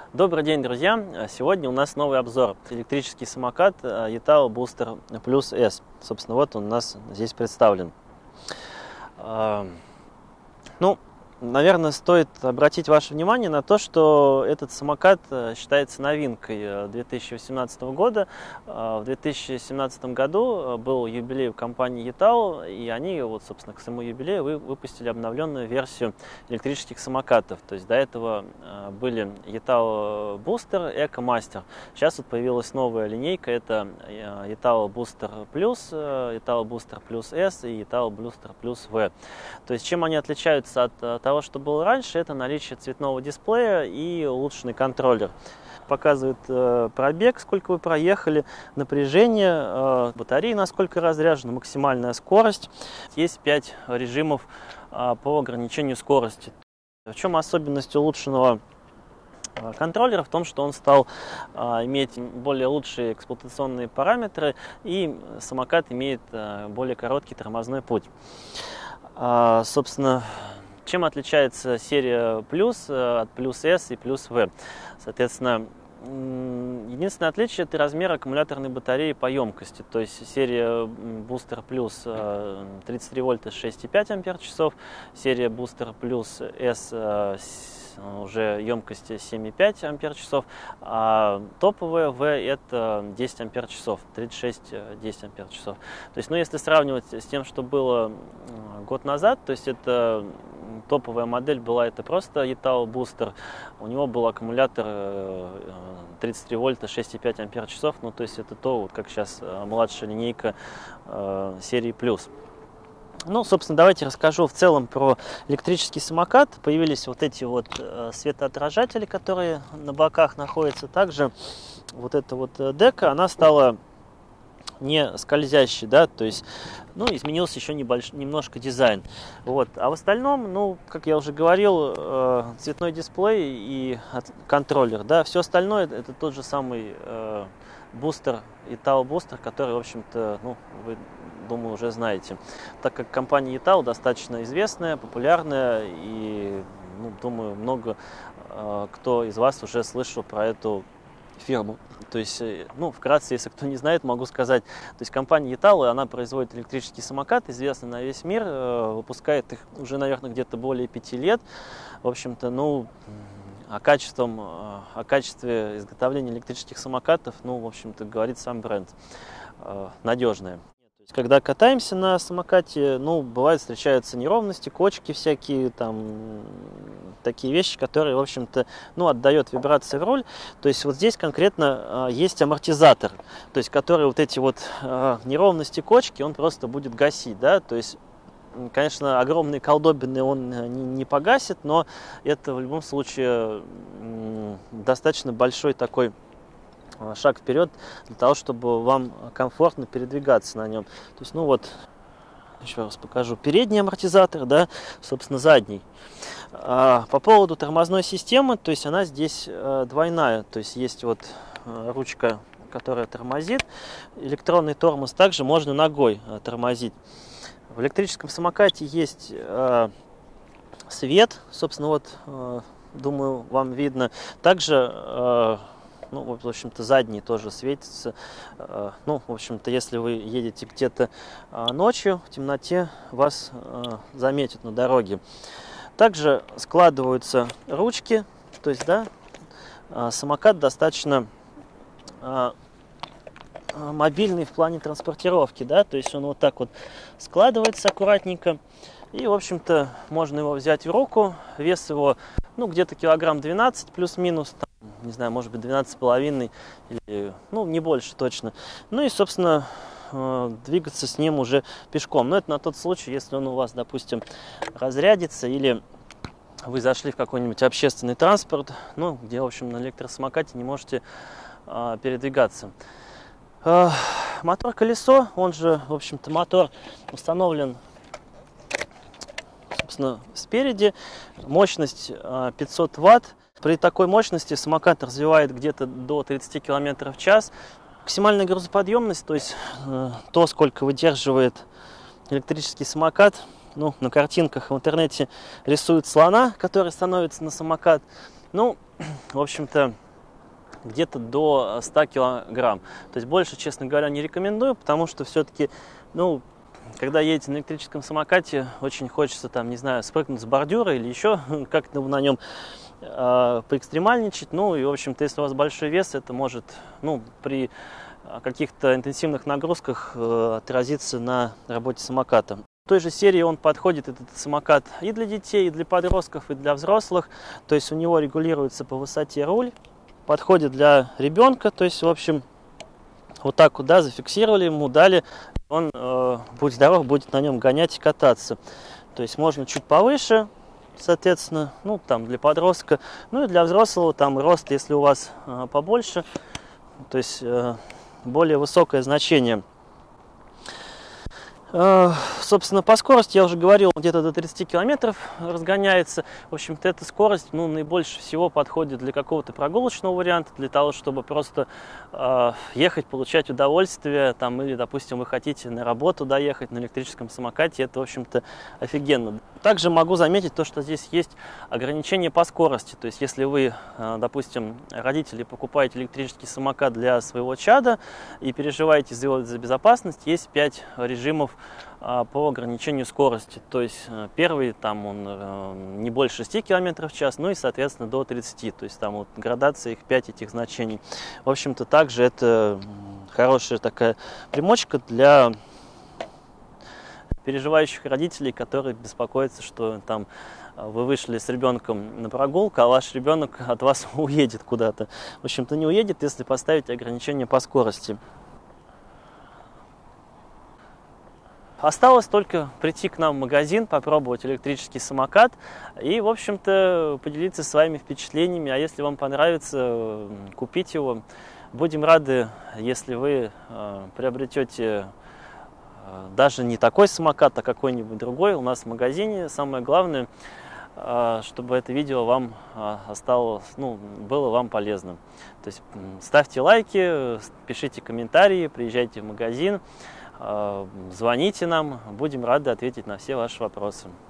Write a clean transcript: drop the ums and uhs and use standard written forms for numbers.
Добрый день, друзья! Сегодня у нас новый обзор. Электрический самокат Yutao Booster Plus S. Собственно, вот он у нас здесь представлен. Наверное, стоит обратить ваше внимание на то, что этот самокат считается новинкой 2018 года. В 2017 году был юбилей у компании Yutao, и они, собственно, к своему юбилею выпустили обновленную версию электрических самокатов. То есть до этого были Yutao Booster, Eco Master. Сейчас появилась новая линейка, это Yutao Booster Plus, Yutao Booster Plus S и Yutao Booster Plus V. То есть чем они отличаются от того, что было раньше, это наличие цветного дисплея и улучшенный контроллер. Показывает пробег, сколько вы проехали, напряжение, батареи насколько разряжена, максимальная скорость. Есть 5 режимов по ограничению скорости. В чем особенность улучшенного контроллера? В том, что он стал иметь более лучшие эксплуатационные параметры, и самокат имеет более короткий тормозной путь. Собственно, чем отличается серия Plus от Plus S и Plus V? Соответственно, единственное отличие – это размер аккумуляторной батареи по емкости. То есть серия Booster Plus 33 вольта 6,5 ампер-часов, серия Booster Plus S уже емкости 7,5 ампер-часов, а топовая V это 10 ампер-часов, 36-10 ампер-часов. То есть, если сравнивать с тем, что было год назад, то есть это топовая модель была, это просто Yutao Booster, у него был аккумулятор 33 вольта 6,5 ампер-часов, то есть это то, как сейчас младшая линейка серии Plus. Собственно, давайте расскажу в целом про электрический самокат. Появились эти светоотражатели, которые на боках находятся. Также эта дека, она стала не скользящей, да, то есть, изменился еще немножко дизайн. А в остальном, как я уже говорил, цветной дисплей и контроллер, да, все остальное это тот же самый бустер, Yutao Booster, который, в общем-то, вы, думаю, уже знаете. Так как компания Yutao достаточно известная, популярная, и, думаю, много кто из вас уже слышал про эту фирму. То есть, вкратце, если кто не знает, могу сказать, то есть компания Yutao, она производит электрический самокат, известный на весь мир, выпускает их уже, наверное, где-то более 5 лет. В общем-то, о качестве изготовления электрических самокатов, в общем-то, говорит сам бренд. Надежные. То есть, когда катаемся на самокате, бывает встречаются неровности, кочки всякие, такие вещи, которые, в общем-то, отдает вибрации в руль. То есть здесь конкретно есть амортизатор, то есть который эти неровности, кочки, он просто будет гасить, да, то есть, конечно, огромные колдобины он не погасит, но это в любом случае достаточно большой такой шаг вперед для того, чтобы вам комфортно передвигаться на нем. То есть, еще раз покажу. Передний амортизатор, да, собственно, задний. По поводу тормозной системы, то есть она здесь двойная, то есть есть ручка, которая тормозит, электронный тормоз, также можно ногой тормозить. В электрическом самокате есть свет, собственно, думаю, вам видно. Также в общем-то, задний тоже светится. В общем-то, если вы едете где-то ночью, в темноте, вас заметят на дороге. Также складываются ручки, то есть, да, самокат достаточно мобильный в плане транспортировки, да, то есть он так складывается аккуратненько. И, в общем-то, можно его взять в руку. Вес его, где-то килограмм 12 плюс-минус, не знаю, может быть 12,5 или, не больше точно. И, собственно, двигаться с ним уже пешком. Но это на тот случай, если он у вас, допустим, разрядится или вы зашли в какой-нибудь общественный транспорт, где, в общем, на электросамокате не можете передвигаться. Мотор-колесо, он же, в общем-то, мотор установлен, собственно, спереди. Мощность 500 Вт. При такой мощности самокат развивает где-то до 30 км в час. Максимальная грузоподъемность, то есть то, сколько выдерживает электрический самокат. На картинках в интернете рисуют слона, который становится на самокат. Ну, в общем-то, где-то до 100 килограмм. То есть больше, честно говоря, не рекомендую, потому что все-таки, ну, когда едете на электрическом самокате, очень хочется там, не знаю, спрыгнуть с бордюра или еще как-то на нем поэкстремальничать. Ну и, в общем-то, если у вас большой вес, это может, ну, при каких-то интенсивных нагрузках отразиться на работе самоката. В той же серии он подходит, этот самокат, и для детей, и для подростков, и для взрослых. То есть у него регулируется по высоте руль, подходит для ребенка. То есть, в общем, вот так вот, да, зафиксировали ему, дали, он, будь здоров, будет на нем гонять и кататься. То есть можно чуть повыше, соответственно, ну, там для подростка, ну и для взрослого, там рост, если у вас побольше, то есть более высокое значение. Собственно, по скорости, я уже говорил, где-то до 30 километров разгоняется. В общем-то, эта скорость, ну, наибольше всего подходит для какого-то прогулочного варианта, для того, чтобы просто ехать, получать удовольствие, там, или, допустим, вы хотите на работу доехать на электрическом самокате, это, в общем-то, офигенно. Также могу заметить то, что здесь есть ограничение по скорости. То есть, если вы, допустим, родители, покупаете электрический самокат для своего чада и переживаете за безопасность, есть 5 режимов по ограничению скорости. То есть первый, там он не больше 6 км в час, ну и, соответственно, до 30. То есть там вот градация их 5 этих значений. В общем-то, также это хорошая такая примочка для переживающих родителей, которые беспокоятся, что там вы вышли с ребенком на прогулку, а ваш ребенок от вас уедет куда-то. В общем-то, не уедет, если поставить ограничение по скорости. Осталось только прийти к нам в магазин, попробовать электрический самокат и, в общем-то, поделиться своими впечатлениями. А если вам понравится, купить его. Будем рады, если вы приобретете даже не такой самокат, а какой-нибудь другой у нас в магазине. Самое главное, чтобы это видео вам осталось, ну, было вам полезным. То есть ставьте лайки, пишите комментарии, приезжайте в магазин. Звоните нам, будем рады ответить на все ваши вопросы.